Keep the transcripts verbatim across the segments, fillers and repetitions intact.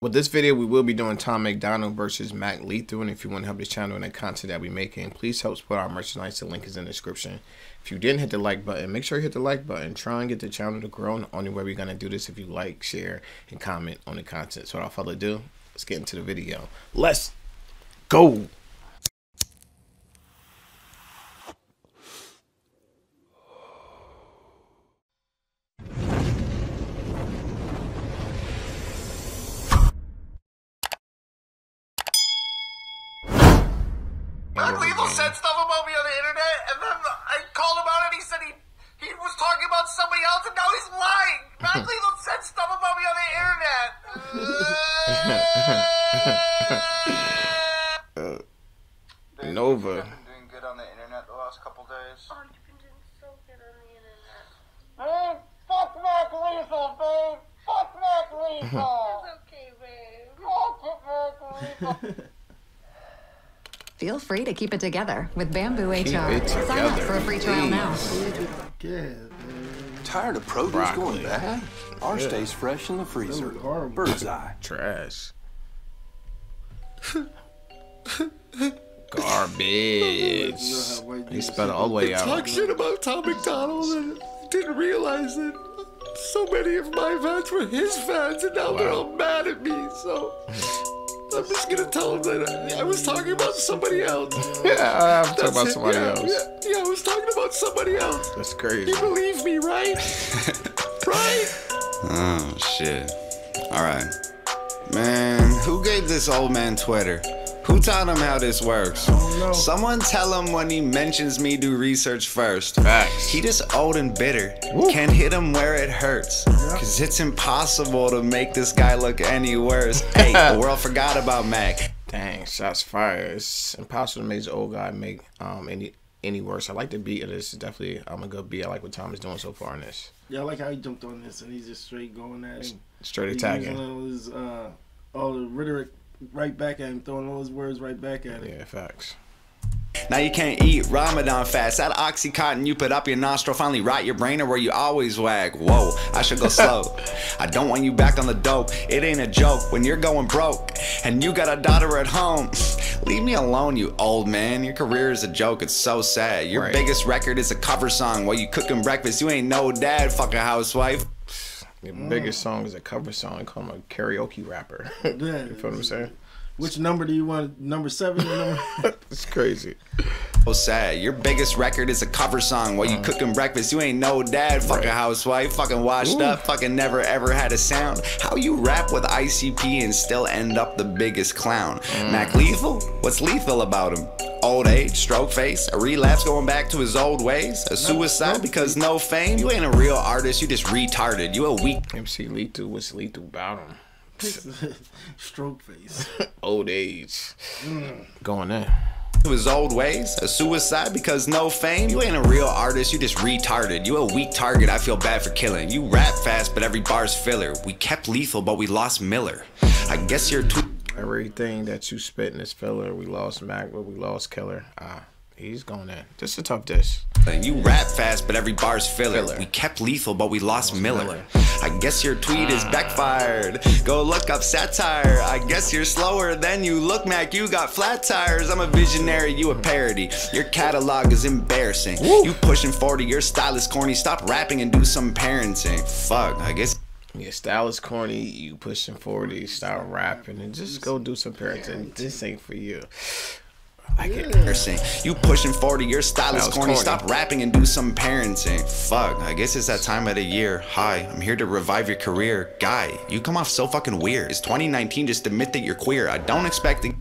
With this video, we will be doing Tom MacDonald versus Mac Lethal, and if you want to help this channel and the content that we making, please help support our merchandise. The link is in the description. If you didn't hit the like button, make sure you hit the like button. Try and get the channel to grow, and the only way we're going to do this if you like, share, and comment on the content. So without further ado, let's get into the video. Let's go! Mac Lethal said stuff about me on the internet, and then I called him out, and he said he he was talking about somebody else, and now he's lying. Mac Lethal said stuff about me on the internet. uh, Nova. I've been doing good on the internet the last couple days. Oh, you've been doing so good on the internet. Babe, fuck Mac Lethal, babe. Fuck Mac Lethal. It's okay, babe. Fuck Mac Lethal. Feel free to keep it together with Bamboo H R. It Sign up together, for a free trial now. Yeah, Tired of produce Broccoli. going bad? Ours Yeah. stays fresh in the freezer. That was horrible. Bird's eye. Trash. Garbage. He spelled it all the way Talk out. shit about Tom MacDonald and didn't realize that so many of my fans were his fans, and now they're all mad at me. So I'm just gonna tell him that I, I was talking about somebody else. Yeah, I'm talking That's about it. somebody yeah, else. Yeah, yeah, I was talking about somebody else. That's crazy. You believe me, right? Right? Oh, shit. Alright. Man, who gave this old man Twitter? Who taught him how this works? know. Someone tell him when he mentions me, do research first. Facts. He just old and bitter. Woo. Can't hit him where it hurts. Cause it's impossible to make this guy look any worse. Hey, the world forgot about Mac. Dang, shots fired. It's impossible to make the old guy make um any any worse. I like the beat of this. It's definitely um, a good beat. I like what Tom is doing so far in this. Yeah, I like how he jumped on this and he's just straight going at him. Straight He's attacking. using all his, uh, all the rhetoric right back at him, throwing all his words right back at him. Yeah, facts. Now you can't eat Ramadan fast. That Oxycontin you put up your nostril finally rot your brain, or where you always wag. Whoa, I should go slow. I don't want you back on the dope. It ain't a joke when you're going broke and you got a daughter at home. Leave me alone, you old man. Your career is a joke, it's so sad. Your Right. biggest record is a cover song while you cooking breakfast. You ain't no dad, fucking housewife. The biggest song is a cover song. They call him a karaoke rapper. Yeah, You feel what I'm saying? Which number do you want? Number seven or number? It's crazy. So sad. Your biggest record is a cover song while you cooking breakfast. You ain't no dad, fucking Right. housewife, fucking washed Ooh. up, fucking never ever had a sound. How you rap with I C P and still end up the biggest clown? Mac Lethal? What's lethal about him? Old age, stroke face, a relapse going back to his old ways, a suicide because no fame. You ain't a real artist, you just retarded. You a weak M C Lethal, what's lethal about him? Stroke face. Old age. Going in. to his old ways, a suicide because no fame. You ain't a real artist, you just retarded. You a weak target, I feel bad for killing. You rap fast, but every bar's filler. We kept Lethal, but we lost Miller. I guess you're too. Everything that you spit in is filler. We lost Mac, but we lost Killer. Ah, he's going in. This is a tough diss. You rap fast, but every bar's filler. Filler. We kept Lethal, but we lost, Lost Miller. Miller. I guess your tweet is backfired. Go look up satire. I guess you're slower than you look, Mac. You got flat tires. I'm a visionary, you a parody. Your catalog is embarrassing. Woo. You pushing forty, your style is corny. Stop rapping and do some parenting. Fuck, I guess. Your style is corny. You pushing forty. Start rapping and just go do some parenting. This ain't for you. I get Embarrassing. You pushing forty, your style That is was corny. corny. Stop rapping and do some parenting. Fuck, I guess it's that time of the year. Hi, I'm here to revive your career. Guy, you come off so fucking weird. It's twenty nineteen, just admit that you're queer. I don't expect to.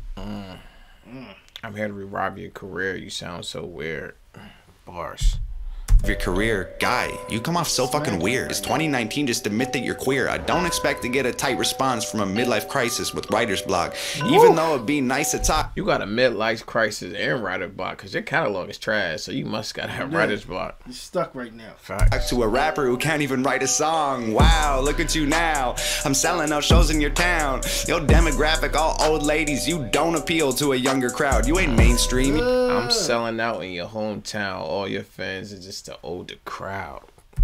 I'm here to revive your career. You sound so weird. Bars. Your career, guy, you come off so fucking weird. It's twenty nineteen, just admit that you're queer. I don't expect to get a tight response from a midlife crisis with writer's block. Even though it'd be nice to talk. You got a midlife crisis and writer block because your catalog is trash. So you must got to have Yeah. writer's block. You're stuck right now. Facts. To a rapper who can't even write a song. Wow, look at you now. I'm selling out shows in your town. Your demographic, all old ladies. You don't appeal to a younger crowd. You ain't mainstream. I'm selling out in your hometown. All your fans are just the older crowd.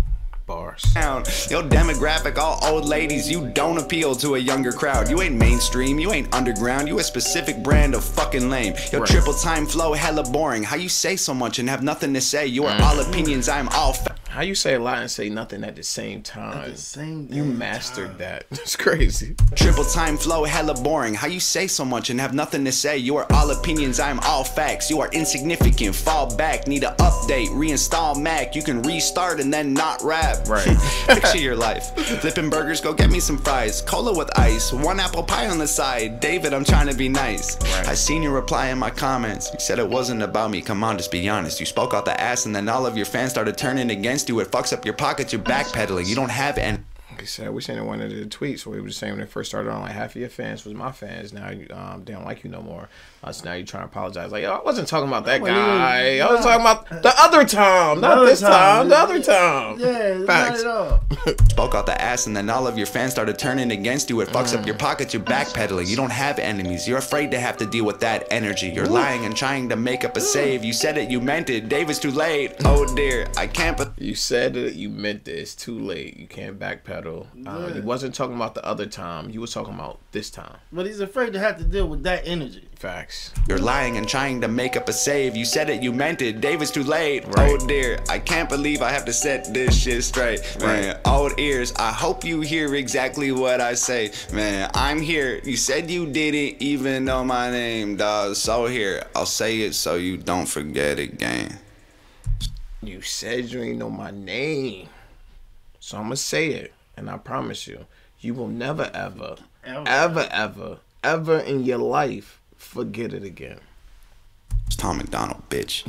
Bars. Your demographic, all old ladies, you don't appeal to a younger crowd. You ain't mainstream, you ain't underground, you a specific brand of fucking lame. Your Right. triple time flow hella boring. How you say so much and have nothing to say? You are Mm. all opinions, I'm all fa- How you say a lot and say nothing at the same time? At the same You damn mastered time. that. It's crazy. Triple time flow hella boring. How you say so much and have nothing to say? You are all opinions, I'm all facts. You are insignificant, fall back, need an update, reinstall Mac. You can restart and then not rap. Right. Picture your life. Flipping burgers, go get me some fries. Cola with ice, one apple pie on the side. David, I'm trying to be nice. Right. I seen your reply in my comments. You said it wasn't about me, come on, just be honest. You spoke out the ass and then all of your fans started turning against you. It fucks up your pockets, you're backpedaling. You don't have any. Like I said, we seen in one of the tweets where he was saying when it first started on, like half of your fans was my fans. Now you um, they don't like you no more. Uh, so now you're trying to apologize. Like, yo, I wasn't talking about that Well, guy. yeah, I was talking about the other Tom, not other this Tom, Tom. the other Tom. Yeah, Facts. not at all. Spoke out the ass and then all of your fans started turning against you. It fucks up your pockets, you're backpedaling. You don't have enemies, you're afraid to have to deal with that energy. You're lying and trying to make up a save. You said it, you meant it, Dave, it's too late. Oh dear, I can't but You said it, you meant it. It's too late. You can't backpedal. Uh, Yeah. you wasn't talking about the other Tom. You was talking about this time. But he's afraid to have to deal with that energy. Facts. You're lying and trying to make up a save. You said it, you meant it, Dave, it's too late. Right. Oh dear, I can't believe I have to set this shit straight. Man, old ears, I hope you hear exactly what I say. Man, I'm here. You said you didn't even know my name, dawg. So here, I'll say it so you don't forget again. You said you ain't know my name. So I'm going to say it. And I promise you, you will never, ever, Ever. ever, ever, ever in your life forget it again. It's Tom McDonald, bitch.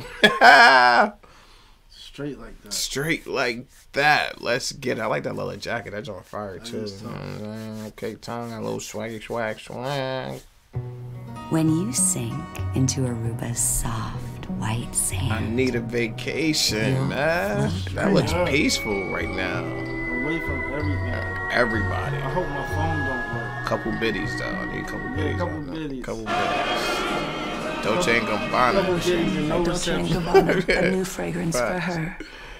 Straight like that. Straight like that. Let's get it. I like that leather jacket. That's on fire, too. is, Tom. Mm, Okay, Tom, got a little swaggy, swag, swag. When you sink into Aruba's soft, white I sand, need a vacation, man. That looks peaceful right now. Away from everything. Everybody. I hope my phone don't work. Couple biddies, though. I need a couple Yeah, biddies. couple on that. biddies. Couple biddies. Dolce and Couple Gabbana. days and no Dolce and reception. Gabbana, a new fragrance for Facts. her.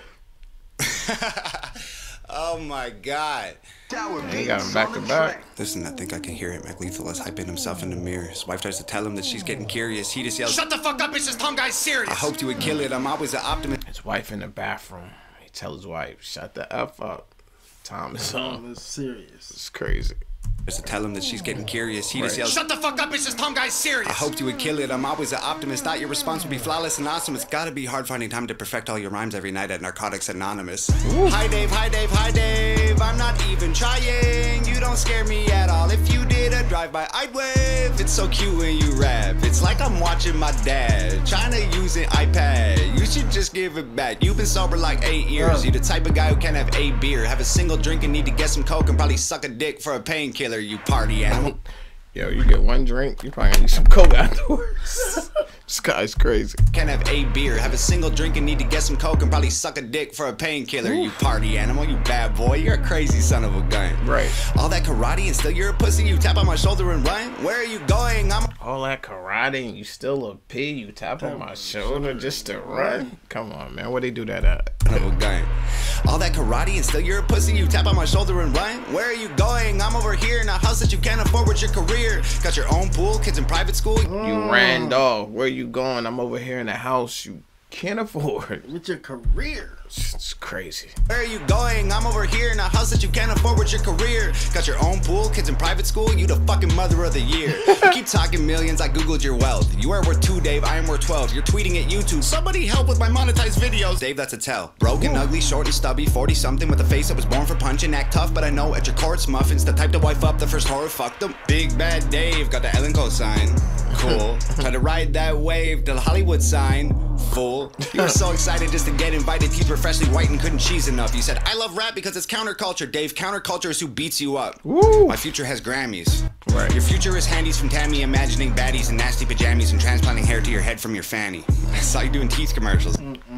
Oh my god. They got him back to back. Listen, I think I can hear it. McLethal is hyping himself in the mirror. His wife tries to tell him that she's getting curious. He just yells, Shut the fuck up, it's this Tom guy's serious. I hoped you would kill it. I'm always an optimist. His wife in the bathroom. He tells his wife, shut the F up. Tom is on. It's serious. It's crazy. To tell him that she's getting curious. He just Right. yells, Shut the fuck up, it's this Tom guy's serious. I hoped you would kill it. I'm always an optimist. Thought your response would be flawless and awesome. It's gotta be hard finding time to perfect all your rhymes every night at Narcotics Anonymous. Hi Dave, hi Dave, hi Dave. I'm not even trying. You don't scare me at all. If you did a drive-by, I'd wave. It's so cute when you rap. It's like I'm watching my dad trying to use an iPad. You should just give it back. You've been sober like eight years. You the type of guy who can't have a beer, have a single drink and need to get some coke and probably suck a dick for a painkiller. You party animal. Yo, you get one drink, you probably gonna need some coke afterwards. This guy's crazy. Can't have a beer, have a single drink and need to get some coke and probably suck a dick for a painkiller. You party animal, you bad boy, you're a crazy son of a gun. Right. All that karate and still you're a pussy, you tap on my shoulder and run. Where are you going? I'm All that karate and you still a P, you tap on my shoulder just to run? Come on, man. Where they do that at? a son of a gun. All that karate and still you're a pussy, you tap on my shoulder and run. Where are you going? I'm over here in a house that you can't afford with your career. Got your own pool, kids in private school. You ran off. Where you going? I'm over here in the house you can't afford. With your career. It's crazy. Where are you going? I'm over here in a house that you can't afford with your career. Got your own pool, kids in private school, you the fucking mother of the year. You keep talking millions, I googled your wealth. You are worth two, Dave, I am worth twelve. You're tweeting at YouTube, somebody help with my monetized videos. Dave, that's a tell. Broken, ugly, short and stubby, forty something with a face that was born for punching. Act tough, but I know at your courts, muffins, the type to wife up the first horror, fuck them. Big bad Dave, got the Ellen cosign. Cool. Try to ride that wave till Hollywood sign. Fool. You were so excited just to get invited. Teeth were freshly white and couldn't cheese enough. You said, I love rap because it's counterculture. Dave, counterculture is who beats you up. Woo. My future has Grammys. Right. Your future is handies from Tammy, imagining baddies in nasty pajamas and transplanting hair to your head from your fanny. I saw you doing teeth commercials.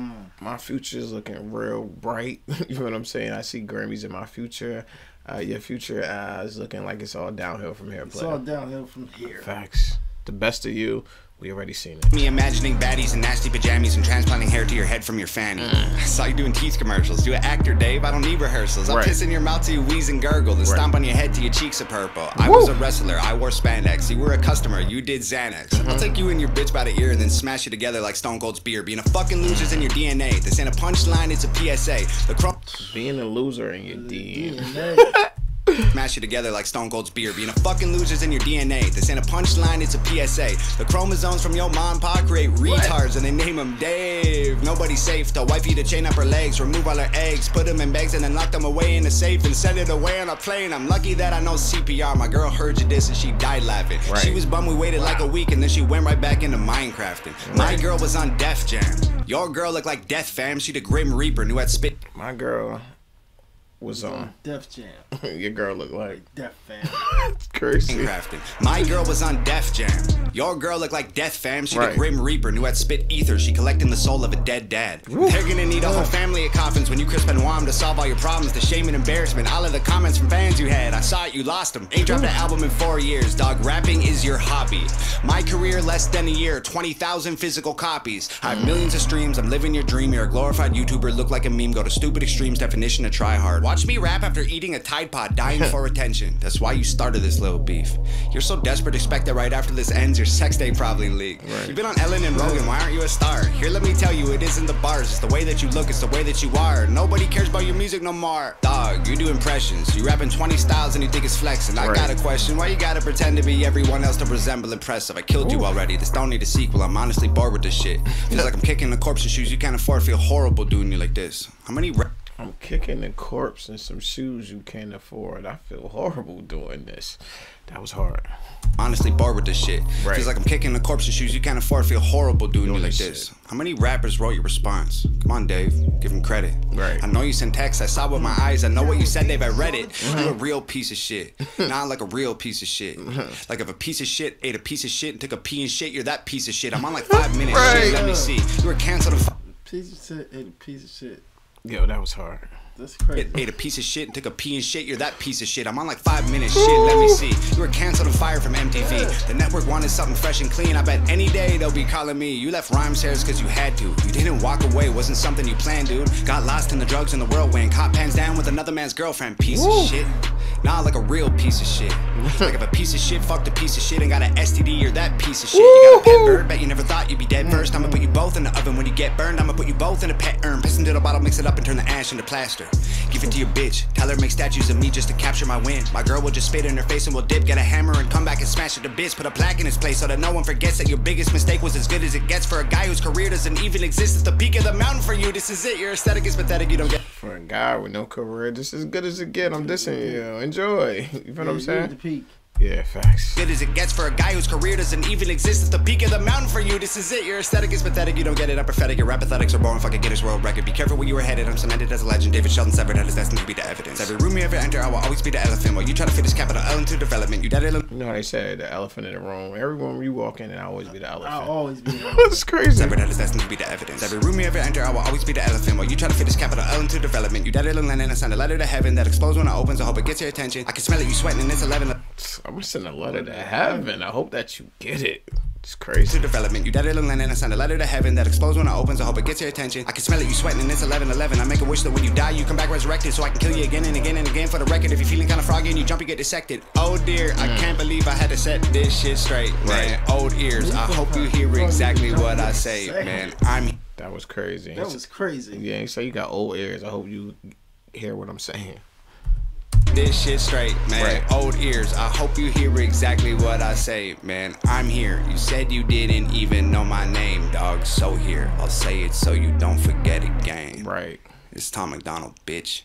My future is looking real bright. You know what I'm saying? I see Grammys in my future. Uh, your future uh, is looking like it's all downhill from here, It's player. all downhill from here. Facts. The best of you We already seen it. Me imagining baddies in nasty pajamas and transplanting hair to your head from your fanny. Mm. I saw you doing teeth commercials. You an actor, Dave. I don't need rehearsals. I'll right. piss in your mouth till you wheeze and gurgle, and right. stomp on your head till your cheeks are purple. Woo. I was a wrestler. I wore spandex. You were a customer. You did Xanax. Mm-hmm. I'll take you and your bitch by the ear and then smash you together like Stone Cold's beer. Being a fucking loser's in your D N A. This ain't a punchline. It's a P S A. The cro- Being a loser in your D N A. Smash you together like Stone Cold's beer. Being a fucking loser's in your D N A. This ain't a punchline, it's a P S A. The chromosomes from your mom and pop create retards, and they name them Dave. Nobody's safe. The wifey to chain up her legs, remove all her eggs, put them in bags, and then lock them away in the safe and send it away on a plane. I'm lucky that I know C P R. My girl heard you this and she died laughing. Right. She was bummed we waited wow. like a week, and then she went right back into Minecrafting. Right. My girl was on Def Jam. Your girl looked like Death Fam. She the Grim Reaper, knew how to spit. My girl was on Def Jam. Your girl looked like Def Fam. It's crazy. My girl was on Def Jam. Your girl looked like Death Fam. She right. the Grim Reaper, knew how to spit ether. She collecting the soul of a dead dad. Ooh. They're gonna need a whole family of coffins when you Chris Benoit to solve all your problems. The shame and embarrassment, all of the comments from fans you had. I saw it, you lost them. Ain't dropped an album in four years, dog. Rapping is your hobby. My career less than a year, twenty thousand physical copies. I have millions of streams. I'm living your dream. You're a glorified YouTuber. Look like a meme. Go to stupid extremes. Definition of try hard. Watch me rap after eating a Tide Pod, dying for attention. That's why you started this little beef. You're so desperate, expect that right after this ends, your sex day probably leaked. Right. You've been on Ellen and Rogan, why aren't you a star? Here, let me tell you, it isn't the bars, it's the way that you look, it's the way that you are. Nobody cares about your music no more. Dog, you do impressions, you rapping twenty styles and you think it's flexing. I right. got a question, why you gotta pretend to be everyone else to resemble impressive? I killed Ooh. you already, this don't need a sequel, I'm honestly bored with this shit. Feels like I'm kicking the corpse in shoes you can't afford, feel horrible doing you like this. How many ra- I'm kicking the corpse in some shoes you can't afford. I feel horrible doing this. That was hard. Honestly bored with this shit. Right. Feels like I'm kicking the corpse in shoes you can't afford. Feel horrible doing, doing you like this. Shit. How many rappers wrote your response? Come on, Dave. Give him credit. Right. I know you sent text. I saw with my eyes. I know what you said, Dave. I read it. Mm-hmm. You're a real piece of shit. Not like a real piece of shit. Like if a piece of shit ate a piece of shit and took a pee and shit, you're that piece of shit. I'm on like five minutes. Right. Shit, let me see. You were canceled. A piece of shit ate a piece of shit. Yo, that was hard. That's crazy. It ate a piece of shit and took a pee and shit. You're that piece of shit. I'm on like five minutes. Shit, let me see. You were canceled and fired from M T V. The network wanted something fresh and clean. I bet any day they'll be calling me. You left Rhymes hairs because you had to. You didn't walk away. Wasn't something you planned, dude. Got lost in the drugs and the whirlwind. Caught pants down with another man's girlfriend. Piece Woo. of shit. Nah, like a real piece of shit. Like if a piece of shit fucked a piece of shit and got an S T D, you're that piece of shit. You got a pet bird, bet you never thought you'd be dead first. I'ma put you both in the oven when you get burned. I'ma put you both in a pet urn. Piss into the bottle, mix it up and turn the ash into plaster. Give it to your bitch. Tell her make statues of me just to capture my win. My girl will just spit in her face and we'll dip. Get a hammer and come back and smash it to bits. Put a plaque in its place so that no one forgets that your biggest mistake was as good as it gets for a guy whose career doesn't even exist. It's the peak of the mountain for you. This is it. Your aesthetic is pathetic. You don't get. For a guy with no career, this is as good as it get. I'm dissing you. Enjoy. You feel what I'm saying? The peak. Yeah, facts. Good as it gets for a guy whose career doesn't even exist. It's the peak of the mountain for you. This is it. Your aesthetic is pathetic. You don't get it. I'm pathetic. Your rap pathetics are boring. Fucking Guinness World Record. Be careful where you were headed. I'm cemented as a legend. David Sheldon severed head is destined to be the evidence. Every room you ever enter, I will always be the elephant. While you try to fit this capital L into development, you dead. You know how they say the elephant in the room. Every room you walk in, and I always be the elephant. I'll always be the elephant. That's crazy. Severed head is destined to be the evidence. Every room you ever enter, I will always be the elephant. While you try to fit this capital L into development, you dead in London. I send a letter to heaven that explodes when it opens. I hope it gets your attention. I can smell it. You sweating, and it's eleven. I'm gonna send a letter to heaven. I hope that you get it. It's crazy. To development, you dead in London. I send a letter to heaven that explodes when it opens. I hope it gets your attention. I can smell it. You sweating, and it's eleven eleven. I make a wish that when you die, you come back resurrected, so I can kill you again and again and again for the record. If you're feeling kind of froggy and you jump, you get dissected. Oh dear, mm. I can't believe I had to set this shit straight, man. Right. Old ears. I hope you hear exactly what I say, man. I'm. That was crazy. That was crazy. Yeah, you say you got old ears. I hope you hear what I'm saying. This shit straight, man. Right. Old ears. I hope you hear exactly what I say, man. I'm here. You said you didn't even know my name, dog. So here, I'll say it so you don't forget again. Right. It's Tom McDonald, bitch.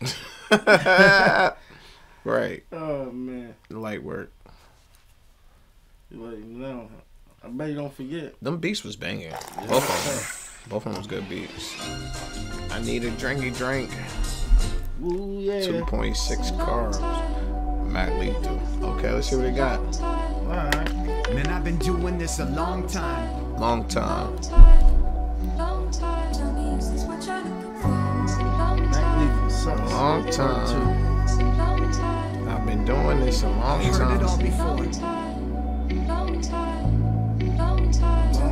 Right. Oh man. Light work. Like, no, I bet you don't forget. Them beats was banging. Both of them. Both of them was good beats. I need a drinky drink. Ooh, yeah. two point six carbs. Matt Lethal. Okay, let's see what they got. Alright. Man, I've been doing this a long time. Long time. Long time. Matt Lethal sucks. Long time. I've been doing this a long We heard time. it all before. Long time. Long time.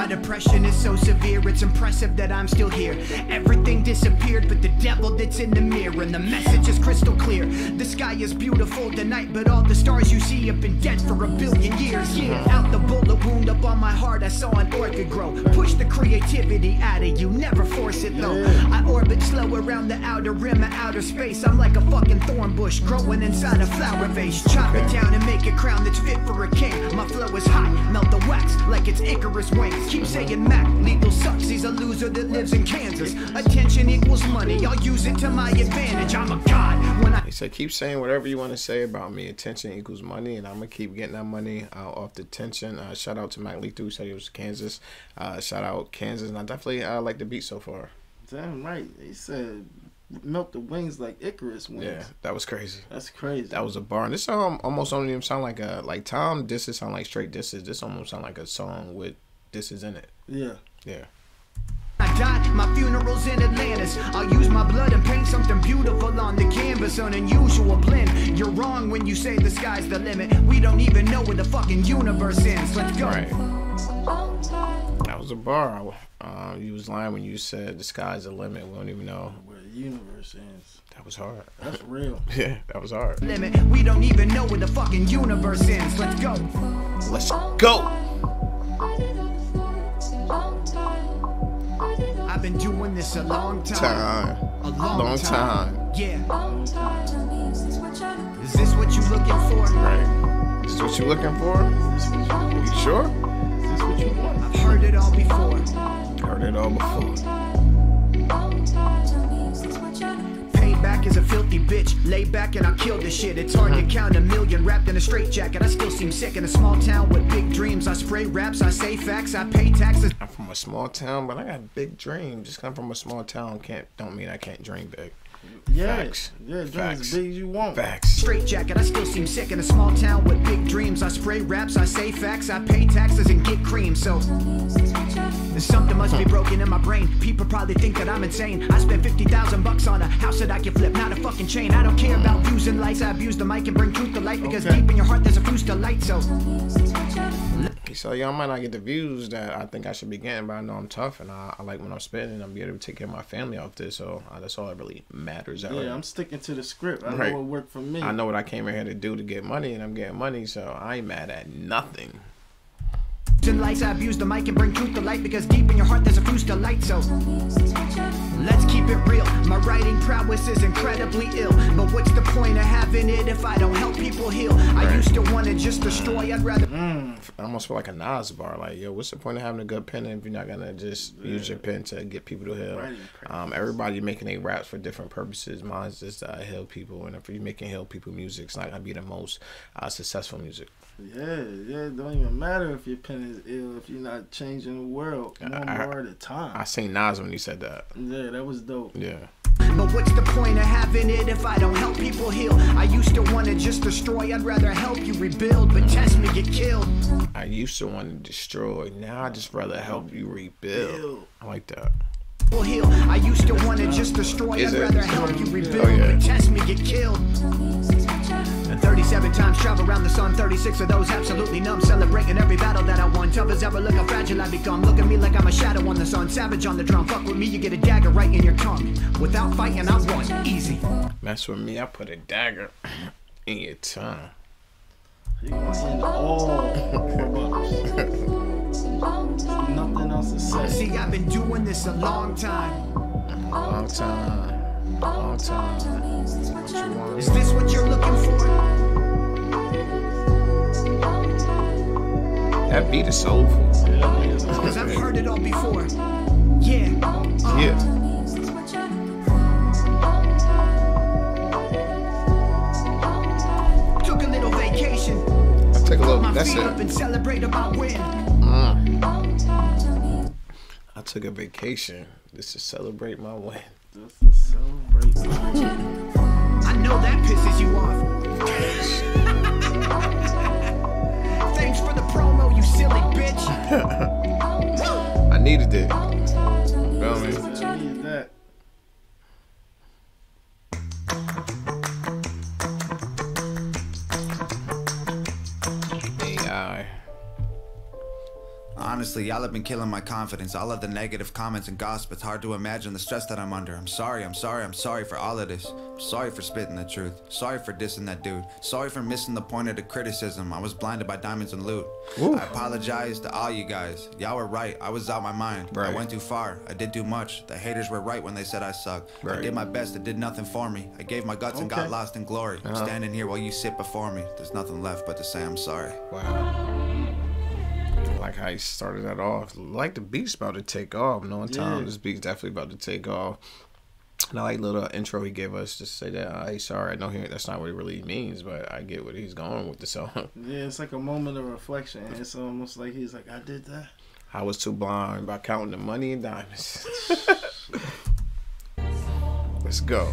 My depression is so severe, it's impressive that I'm still here. Everything disappeared but the devil that's in the mirror, and the message is crystal clear. The sky is beautiful tonight, but all the stars you see have been dead for a billion years. Yeah, out the bullet wound up on my heart, I saw an orchid grow. Push the creativity out of you, never force it though. I orbit slow around the outer rim of outer space. I'm like a fucking thorn bush growing inside a flower vase. Chop it down and make a crown that's fit for a king. My flow is hot, melt the wax like it's Icarus wings. Keep saying Mac, lethal sucks, he's a loser that lives in Kansas. Attention equals money, I'll use it to my advantage. I'm a god when I... He said, keep saying whatever you want to say about me. Attention equals money, and I'm going to keep getting that money uh, off the tension. Uh, shout out to Mac Lethal, who said he was Kansas. Uh, shout out Kansas, and I definitely uh, like the beat so far. Damn right. He said, melt the wings like Icarus wings. Yeah, that was crazy. That's crazy. That was a bar. And this song almost don't even sound like a, like Tom disses sound like straight disses. This almost sound like a song with disses in it. Yeah. Yeah. I died, my funeral's in Atlantis. I'll use my blood and paint something beautiful on the canvas. An unusual blend. You're wrong when you say the sky's the limit. We don't even know where the fucking universe ends. Let's go. Right. That was a bar. Uh, you was lying when you said the sky's the limit. We don't even know where the universe ends. That was hard. That's real. Yeah, that was hard. Limit. We don't even know where the fucking universe ends. Let's go. Let's go. I've been doing this a long time. Time. A long, long time. time. Yeah. Is this what you looking for? Right. Is this what you looking for? Is this what you, you sure? Is this what you want? I've heard it all before. Heard it all before. Payback is a filthy bitch. Lay back and I'll kill this shit. It's hard to count a million wrapped in a straitjacket. I still seem sick in a small town with big dreams. I spray raps, I say facts, I pay taxes. I'm from a small town, but I got big dreams. Just come from a small town can't don't mean I can't dream big. Yeah, Facts. yeah, dreams Facts. as big as you want. Facts. Straight jacket, I still seem sick in a small town with big dreams. I spray raps, I say facts, I pay taxes and get cream. So something must be broken in my brain. People probably think that I'm insane. I spent fifty thousand bucks on a house that I can flip, not a fucking chain. I don't care about views and likes. I abuse the mic and bring truth to light because okay. Deep in your heart there's a fuse to light. So So y'all might not get the views that I think I should be getting, but I know I'm tough and I, I like when I'm spitting and I'm be able to take care of my family off this. So uh, that's all that really matters. Yeah, right? I'm sticking to the script. I right. know what worked for me. I know what I came here to do to get money, and I'm getting money, so I ain't mad at nothing. And lights, I abuse the mic and bring truth to light because deep in your heart there's a fuse to light. So let's keep it real. My writing prowess is incredibly ill, but what's the point of having it if I don't help people heal? Right. I used to want to just destroy. I'd rather. Mm. I almost feel like a Nas bar. Like, yo, what's the point of having a good pen if you're not gonna just yeah. use your pen to get people to heal? Um, everybody making their raps for different purposes. Mine's just uh, heal people, and if you're making heal people music, it's not gonna be the most uh, successful music. Yeah, yeah, it don't even matter if your pen is ill if you're not changing the world one I, more at a time. I seen Nas when he said that. Yeah, that was dope. Yeah. But what's the point of having it if I don't help people heal? I used to want to just destroy, I'd rather help you rebuild, but test me, get killed. I used to want to destroy, now I just rather help you rebuild. I like that. Heal. I used to want to just destroy, I'd rather help you rebuild, oh, yeah. but test me, get killed. And thirty-seven times travel around the sun, thirty-six of those absolutely numb, celebrating every battle that I won. Tough as ever, look how fragile I become. Look at me like I'm a shadow on the sun, savage on the drum. Fuck with me, you get a dagger right in your tongue. Without fighting, I won, easy. Mess with me, I put a dagger in your tongue. You want to end all nothing else to say. See, I've been doing this a long time. Long time. Long time. What you want? Is this what you're looking for? That beat is soulful. Because I've heard it all before. Yeah. Uh, yeah. Took a little vacation. I took a little. My That's feet it. Up and celebrate about win. Mm. I took a vacation just to celebrate my win. Just to celebrate my win. I know that pisses you off. Thanks for the promo, you silly bitch. I needed it. Feel me? I needed that. A I. Honestly, y'all have been killing my confidence. All of the negative comments and gossip, it's hard to imagine the stress that I'm under. I'm sorry, I'm sorry, I'm sorry for all of this. I'm sorry for spitting the truth. Sorry for dissing that dude. Sorry for missing the point of the criticism. I was blinded by diamonds and loot. Ooh. I apologize to all you guys. Y'all were right. I was out my mind. Right. I went too far. I did too much. The haters were right when they said I suck. Right. I did my best. It did nothing for me. I gave my guts okay. and got lost in glory. Uh-huh. I'm standing here while you sit before me. There's nothing left but to say I'm sorry. Wow. I like how he started that off. Like the beat's about to take off. Knowing time, yeah. This beat's definitely about to take off. And I like the little intro he gave us to say that uh, he's sorry. I know he, that's not what it really means, but I get what he's going with the song. Yeah, it's like a moment of reflection. It's almost like he's like, I did that. I was too blind by counting the money and diamonds. Let's go.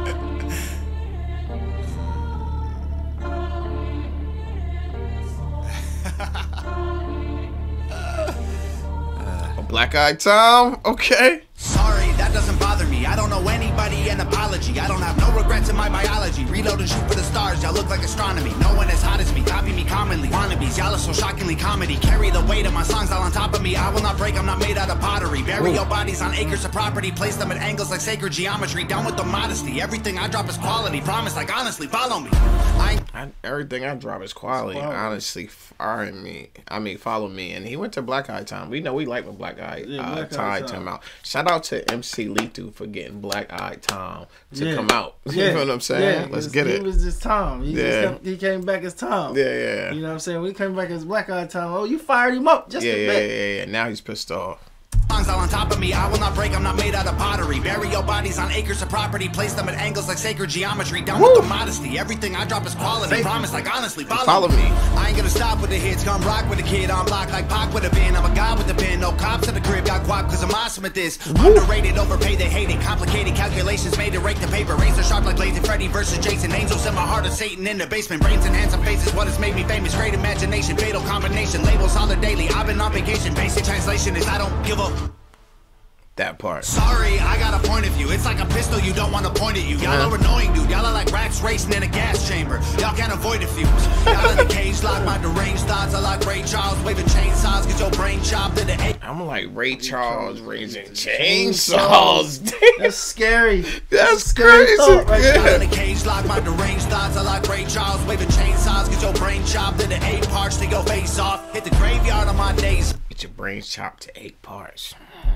Black Eyed Tom, okay. Sorry, that doesn't bother me. I don't know anybody, an apology. I don't have no regrets in my biology. Reload and shoot for the stars, y'all look like astronomy. No one as hot as me, copy me commonly. Wannabes, y'all are so shockingly comedy. Carry the weight of my songs all on top of me. I will not break, I'm not made out of pottery. Bury Ooh. Your bodies on acres of property. Place them at angles like sacred geometry. Down with the modesty. Everything I drop is quality. Promise, like honestly, follow me. I I, everything I drop is quality. quality. Honestly, follow me. I mean, follow me. And he went to Black Eyed Tom. We know we like when Black Eyed yeah, uh, Tom come out. Shout out to M C Lethal for getting Black Eyed Tom to yeah. come out. Yeah. You know what I'm saying? Yeah, Let's get he it. He was just Tom. He, yeah. just kept, he came back as Tom. Yeah, yeah. You know what I'm saying? When he came back as Black Eyed Tom, oh, you fired him up just yeah, a yeah, bit. Yeah, yeah, yeah. Now he's pissed off. Songs all on top of me, I will not break, I'm not made out of pottery. Bury your bodies on acres of property, place them at angles like sacred geometry. Down Woo. With the modesty, everything I drop is quality. Thank Promise, you. Like honestly, follow, follow me. me. I ain't gonna stop with the hits, come rock with a kid on block like Pac with a bin. I'm a god with a pin, no cops at the crib, got guap cause I'm awesome at this. Woo. Underrated, overpaid, they hate it. Complicated calculations made to rake the paper. Razor sharp like Blades and Freddy versus Jason. Angels in my heart of Satan in the basement. Brains and handsome faces, what has made me famous. Great imagination, fatal combination. Labels on the daily, I've been on vacation. Basic translation is I don't give a that part. Sorry, I got a point of view. It's like a pistol you don't want to point at you. Y'all yeah. are annoying, dude. Y'all are like rats racing in a gas chamber. Y'all can't avoid the fumes. Y'all in the cage lock, my deranged thoughts. I like Ray Charles waving chainsaws, get your brain chopped in the eight. I'm like Ray Charles raising chainsaws. That's scary. That's, That's crazy. Thought, right? yeah. Y'all in the cage lock, my deranged thoughts. I like Ray Charles waving chainsaws, get your brain chopped in the eight parts to your face off. Hit the graveyard on my days. Get your brain chopped to eight parts.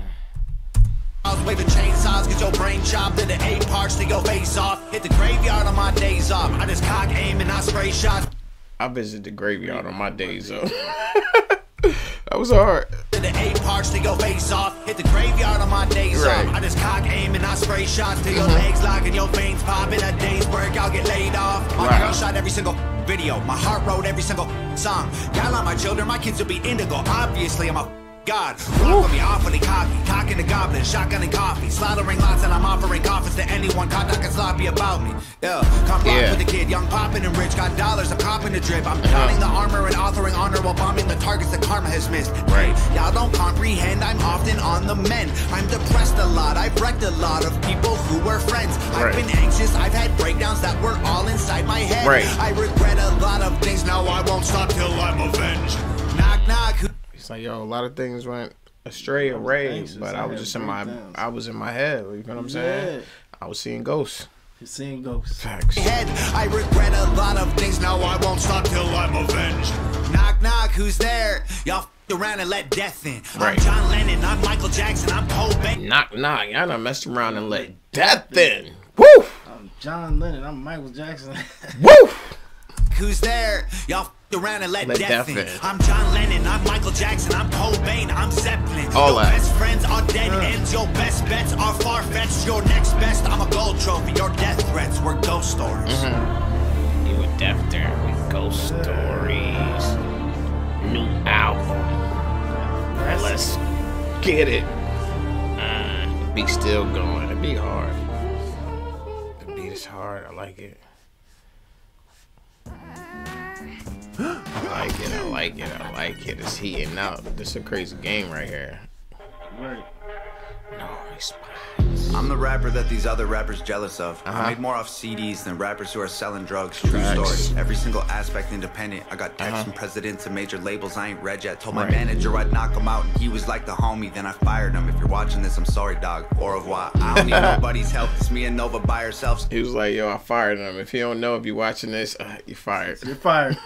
Waving chainsaws, get your brain chopped into eight parts to your face off. Hit the graveyard on my days off. I just cock aim and I spray shots. I visit the graveyard on my days off. That was hard. The eight parts to your face off. Hit the graveyard on my days right. off. I just cock aim and I spray shots till your legs lock and your veins pop. In a day's work, I'll get laid off. My right. girl shot every single video. My heart wrote every single song. Y'all on my children, my kids will be indigo. Obviously, I'm a God, rock with me awfully cocky, cocking the goblin, shotgun and coffee, slaughtering lots and I'm offering coffins to anyone caught talking sloppy about me. Yeah, come rock yeah. with the kid, young poppin' and rich, got dollars, I'm copping the drip. I'm counting the armor and authoring honor while bombing the targets that karma has missed. Right, y'all don't comprehend, I'm often on the mend. I'm depressed a lot, I've wrecked a lot of people who were friends. I've right. been anxious, I've had breakdowns that were all inside my head. Right. I regret a lot of things, now I won't stop till I'm avenged. Knock, knock. It's like, yo, a lot of things went astray or away, but I was just in my, I was in my head. You know what I'm saying? Yeah. I was seeing ghosts. You're seeing ghosts. Facts. Head, I regret a lot of things. Now I won't stop till I'm avenged. Knock, knock. Who's there? Y'all f around and let death in. Right. I'm John Lennon. I'm Michael Jackson. I'm Cobain. Knock, knock. Y'all done messed around and let death in. Woo! I'm John Lennon. I'm Michael Jackson. Woo! Who's there? Y'all f around and let, let death, death in. in. I'm John Lennon, I'm Michael Jackson, I'm Cobain, I'm Zeppelin. All your that. Best friends are dead uh. ends, your best bets are far-fetched. Your next best, I'm a gold trophy. Your death threats were ghost stories. Mm-hmm. You were deaf there with ghost stories. New album. Let's get it. Uh, beat still going. The beat hard. The beat is hard. I like it. I like it, I like it, I like it. It's heating up. This is a crazy game right here. Right. No response. I'm the rapper that these other rappers jealous of. Uh-huh. I made more off C Ds than rappers who are selling drugs. True Facts. story. Every single aspect independent. I got texts Uh-huh. from presidents and major labels I ain't read yet. Told Right. my manager I'd knock him out and he was like the homie. Then I fired him. If you're watching this, I'm sorry, dog. Au revoir. I don't need nobody's help. It's me and Nova by ourselves. He was like, yo, I fired him. If you don't know, if you're watching this, uh, you fired. You're fired.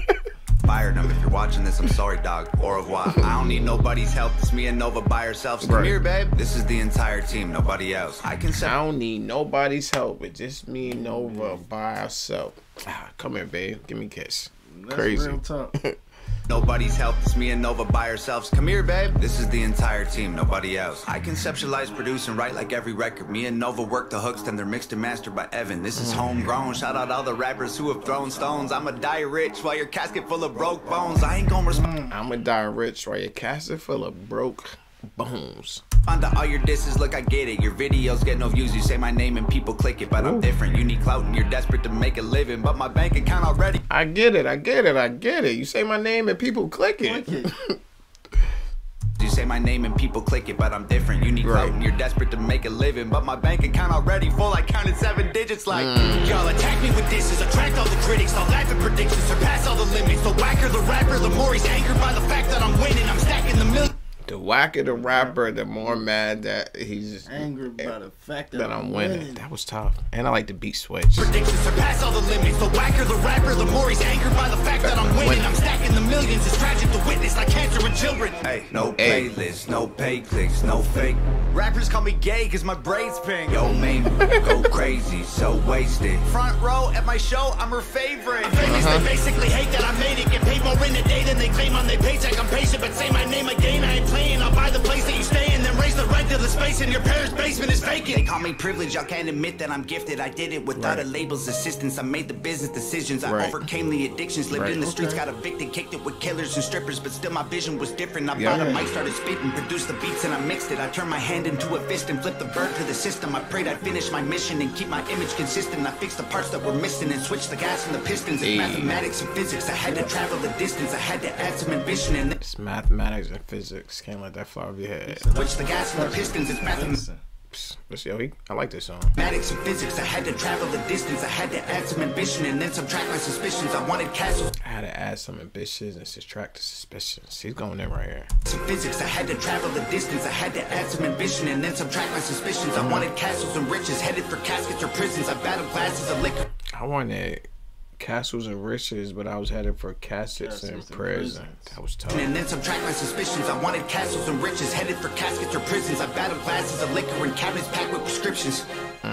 Fired him. If you're watching this, I'm sorry, dog. Au revoir. I don't need nobody's help. It's me and Nova by ourselves. Come Right. here, babe. This is the entire team. Nobody else. I can I set. don't need nobody's help. It's just me and Nova by ourselves. Ah, come here, babe. Give me a kiss. That's Crazy. real talk. Nobody's help. It's me and Nova by ourselves. Come here, babe. This is the entire team. Nobody else. I conceptualize, produce, and write like every record. Me and Nova work the hooks, then they're mixed and mastered by Evan. This is homegrown. Shout out all the rappers who have thrown stones. I'ma die rich while your casket full of broke bones. I ain't gonna respond I'ma die rich while your casket full of broke bones. to all your disses. Look, I get it. Your videos get no views. You say my name and people click it, but I'm different. You need clout and you're desperate to make a living, but my bank account already. I get it. I get it. I get it. You say my name and people click it. Click it. You say my name and people click it, but I'm different. You need clout Right. and you're desperate to make a living, but my bank account already full. I counted seven digits like Y'all attack me with disses, attract all the critics. I'll laugh at predictions, surpass all the limits. The whacker the rapper, the more he's angered by the fact that I'm winning. I'm stacking the million. The whacker the rapper, the more mad that he's Angry by the fact that, that I'm winning. winning. That was tough. And I like the beat switch. Predictions surpass all the limits. The whacker the rapper, the more he's angered by the fact that I'm winning. I'm stacking the millions. It's tragic to witness, like cancer in children. Hey, no Hey. playlist, no pay clicks, no fake. Rappers call me gay cause my braids pink. Yo, man, go crazy, so wasted. Front row at my show, I'm her favorite. I'm famous, they basically hate that I made it. Get paid more in a day than they claim on their paycheck. I'm patient, but say my name again, I ain't playing. I'll buy the place that you stay in, then raise the rent to the space in your parents' basement is They vacant. call me privileged, y'all can't admit that I'm gifted. I did it without Right. a label's assistance. I made the business decisions. I Right. overcame the addictions. Lived Right. in the streets, Okay. got evicted, kicked it with killers and strippers. But still my vision was different. I Yeah. bought a mic, started spitting, produced the beats and I mixed it. I turned my hand into a fist and flipped the bird to the system. I prayed I'd finish my mission and keep my image consistent. I fixed the parts that were missing and switched the gas and the pistons. It's Hey. mathematics and physics. I had to travel the distance. I had to add some ambition and then It's mathematics and physics. Can't let that fly over your head. switch the gas and the pistons. It's mathematics. Psst, But yo, he, I like this song. Mathematics and physics, I had to travel the distance. I had to add some ambition and then subtract my suspicions. I wanted castles. I had to add some ambitions and subtract the suspicions. He's going in right here. Some physics, I had to travel the distance. I had to add some ambition and then subtract my suspicions. I wanted castles and riches, headed for caskets or prisons. I battled glasses of liquor. I wanted castles and riches, but I was headed for caskets Castles in and prison. prisons. That was tough. And then subtract my suspicions. I wanted castles and riches, headed for caskets or prisons. I battled glasses of liquor and cabinets packed with prescriptions.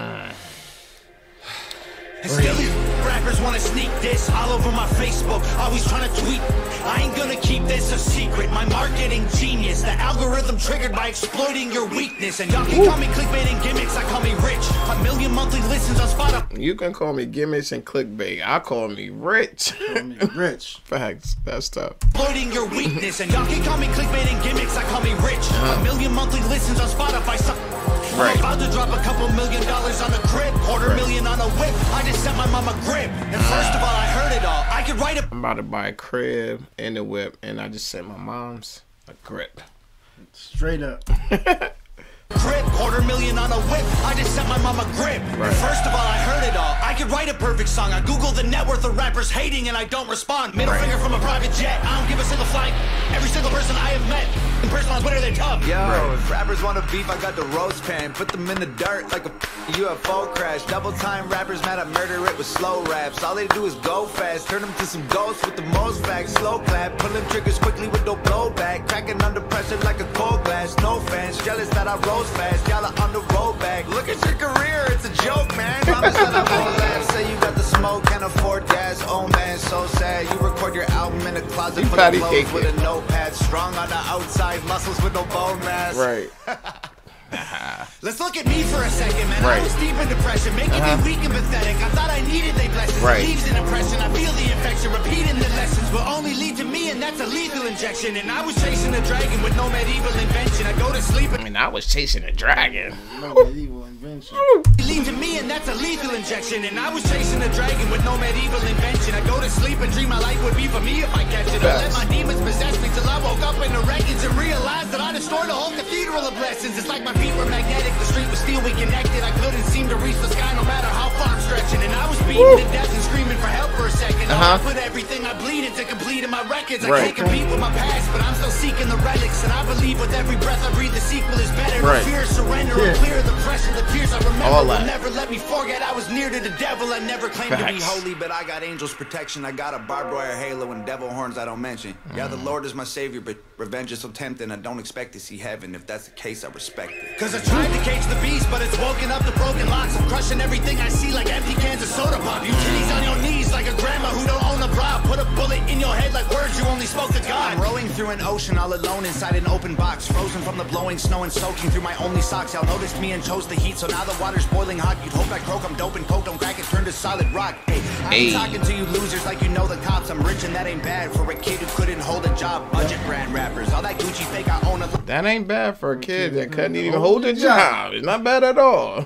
And still, rappers wanna sneak this all over my Facebook. Always trying to tweet. I ain't gonna keep this a secret. My marketing genius, the algorithm triggered by exploiting your weakness. And y'all can call me clickbait and gimmicks. I call me rich. A million monthly listens on Spotify. You can call me gimmicks and clickbait. I call me rich. Call me rich. Facts. That's tough. Exploiting your weakness. And y'all can call me clickbait and gimmicks. I call me rich. A million monthly listens on Spotify. So Right. I'm about to drop a couple million dollars on a crib, quarter Right. million on a whip. I just sent my mom a grip. And first of all, I heard it all. I could write a I'm about to buy a crib and a whip, and I just sent my mom's a grip. Straight up. grip, quarter million on a whip. I just sent my mom a grip. Right. And first of all, I heard it all. I could write a perfect song. I Google the net worth of rappers hating and I don't respond. Middle Right. finger from a private jet. I don't give a single flight. Every single person I have met. In person on Twitter, they tough. Yo, Right. if rappers want to beef, I got the roast pan. Put them in the dirt like a U F O crash. Double time rappers mad I murder it with slow raps. All they do is go fast. Turn them to some ghosts with the most facts. Slow clap. Pulling triggers quickly with no blowback. Cracking under pressure like a cold glass. No fans. Jealous that I rose fast. Y'all are on the road back. Look at your career. It's a joke, man. Promise that I won't laugh. Say you got the smoke, can't afford gas. Oh man, so sad. You record your album in a closet You full of patty clothes cake with it. a notepad. Strong on the outside. Muscles with no bone mass. Right. Let's look at me for a second, man. Right. I was deep in depression, making Uh-huh. me weak and pathetic. I thought I needed they blessings. Right. It leaves an impression. I feel the infection. Repeating the lessons will only lead to me, and that's a lethal injection. And I was chasing a dragon with no medieval invention. I go to sleep I and mean, I was chasing a dragon. No medieval invention. it leads to me, and that's a lethal injection. And I was chasing a dragon with no medieval invention. I go to sleep and dream my life would be for me if I catch it. I let Facts. my demons possess me till I will woke up in the wreckage and realized that I destroyed a whole cathedral of blessings. It's like my feet were magnetic, the street was steel, we connected. I couldn't seem to reach the sky no matter how far I'm stretching. And I was beaten Woo. to death and screaming for help for a second. Uh-huh. I put everything I bleeded to complete in my records. I right. can't compete with my past, but I'm still seeking the relics. And I believe with every breath I breathe, the sequel is better. Right. The fear, surrender, yeah. and clear the pressure, the tears I remember All will never let me forget. I was near to the devil. I never claimed Facts. to be holy, but I got angels protection. I got a barbed wire halo and devil horns I don't mention. Mm. Yeah, the Lord is my savior, but revenge is so tempting. I don't expect to see heaven. If that's the case, I respect it. Cause I tried to cage the beast, but it's woken up the broken locks. I'm crushing everything I see like empty cans of soda pop. You kitties on your knees like a grandma who don't own a bra. Put a bullet in your head like words you only spoke to God. I'm rowing through an ocean all alone inside an open box, frozen from the blowing snow and soaking through my only socks. Y'all noticed me and chose the heat, so now the water's boiling hot. You'd hope I croak, I'm dope and coke, don't crack it, turn to solid rock. Hey, I'm hey. talking to you losers like you know the cops. I'm rich and that ain't bad for a kid who couldn't hold a job. Budget brand rappers, all that Gucci fake I own a. That ain't bad for a kid that couldn't even hold a job. It's not bad at all.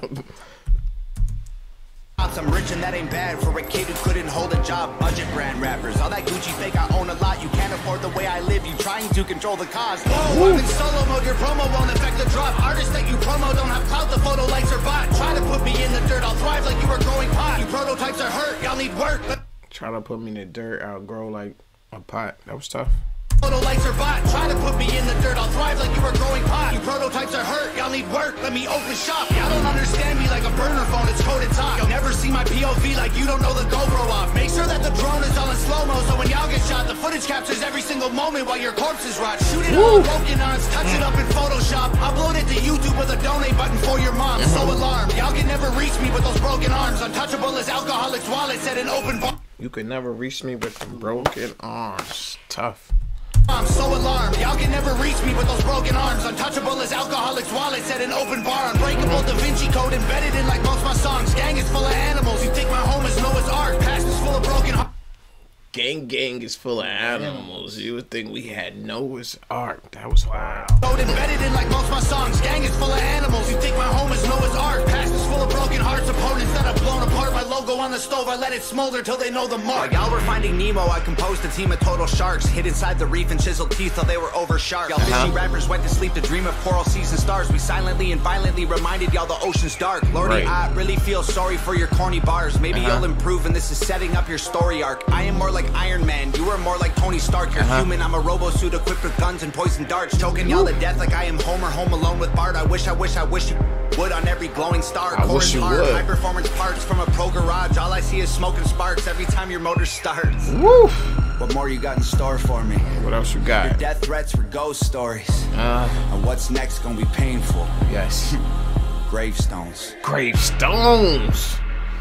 I'm rich and that ain't bad for a kid who couldn't hold a job. Budget brand rappers, all that Gucci fake I own a lot. You can't afford the way I live, you trying to control the cost. Whoa, I'm in solo mode, your promo won't affect the drop. Artists that you promo don't have clout, the photo likes are bot. Try to put me in the dirt, I'll thrive like you were growing pot. You prototypes are hurt, y'all need work. Try to put me in the dirt, I'll grow like a pot. That was tough. Photo lights are bot. Try to put me in the dirt, I'll thrive like you were growing pot. You prototypes are hurt, y'all need work, let me open shop. Y'all don't understand me like a burner phone, it's coded top. You'll never see my P O V like you don't know the GoPro off. Make sure that the drone is all in slow-mo, so when y'all get shot, the footage captures every single moment while your corpses rot. Shoot it all broken arms, touch it up in Photoshop. Upload it to YouTube with a donate button for your mom. So alarmed, y'all can never reach me with those broken arms. Untouchable as alcoholics' wallets at an open bar. You could never reach me with the broken arms. Tough. I'm so alarmed, y'all can never reach me with those broken arms. Untouchable as alcoholics' wallets at an open bar. Unbreakable Da Vinci Code embedded in like most my songs. Gang is full of animals, you think my home is Noah's Ark. Past is full of broken hearts. Gang gang is full of animals. You would think we had Noah's Ark. That was wild. Code embedded in like most my songs. Gang is full of animals, you think my home is Noah's Ark. Past is full of broken hearts. Opponents that have blown apart. My logo on the stove, I let it smolder till they know the mark. While y'all were finding Nemo, I composed a team of total sharks. Hid inside the reef and chiseled teeth till they were over sharp. Y'all fishy uh-huh. rappers went to sleep to dream of coral seas and stars. We silently and violently reminded y'all the ocean's dark. Lordy, right. I really feel sorry for your corny bars. Maybe uh-huh. you'll improve and this is setting up your story arc. I am more like Iron Man, you are more like Tony Stark. You're uh-huh. human, I'm a robo suit equipped with guns and poison darts. Choking y'all to death like I am Homer home alone with Bart. I wish, I wish, I wish you would on every glowing star. I wish you would. High performance parts from a pro garage. All I see is smoke and sparks every time your motor starts. Woo! What more you got in store for me? What else you got? Your death threats for ghost stories. Uh, and what's next gonna be painful? Yes. Gravestones. Gravestones.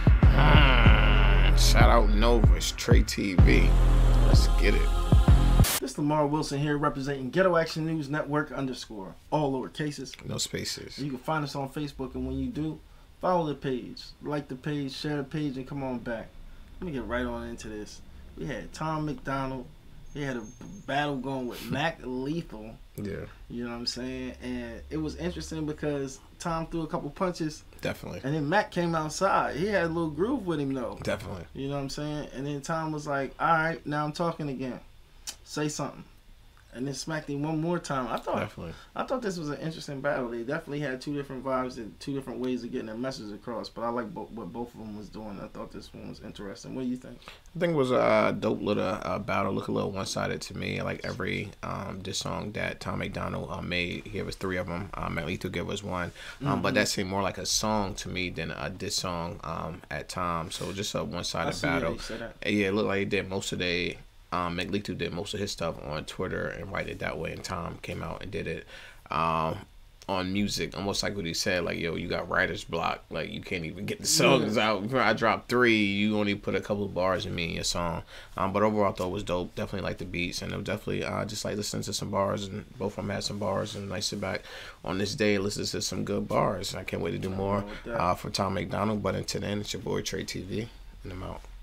Ah, shout out Novus, Trey T V. Let's get it. This is Lamar Wilson here representing Ghetto Action News Network underscore. All lower cases. No spaces. You can find us on Facebook, and when you do, follow the page. Like the page, share the page, and come on back. Let me get right on into this. We had Tom MacDonald. He had a battle going with Mac Lethal. Yeah. You know what I'm saying? And it was interesting because Tom threw a couple punches. Definitely. And then Mac came outside. He had a little groove with him, though. Definitely. You know what I'm saying? And then Tom was like, all right, now I'm talking again. Say something. And then smacked him one more time. I thought definitely. I thought this was an interesting battle. They definitely had two different vibes and two different ways of getting their message across. But I like bo what both of them was doing. I thought this one was interesting. What do you think? I think it was a dope little uh, battle. Look a little one-sided to me. Like every um, diss song that Tom MacDonald uh, made, he gave us three of them. Um, Mac Lethal gave us one. Um, mm-hmm. But that seemed more like a song to me than a diss song um, at times. So just a one-sided battle. Yeah, it looked like he did most of the... Um, Mac Lethal did most of his stuff on Twitter and write it that way, and Tom came out and did it um, on music, almost like what he said, like, yo, you got writer's block, like, you can't even get the songs yeah. out. I dropped three, you only put a couple of bars in me in your song. Um, but overall, I thought it was dope. Definitely like the beats, and it was definitely uh, just like listening to some bars, and both of them had some bars, and I sit back on this day and listen to some good bars. I can't wait to do more uh, for Tom MacDonald, but until then, it's your boy Trey T V, and I'm out.